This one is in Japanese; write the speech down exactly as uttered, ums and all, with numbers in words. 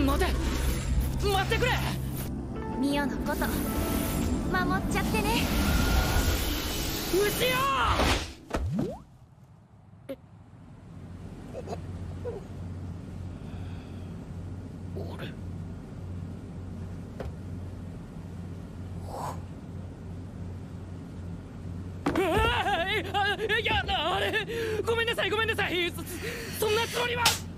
待て待ってくれ。 ミオのこと守っちゃってね。 うちよ。え俺あいやあれごめんなさいごめんなさい。そそんなつもりは。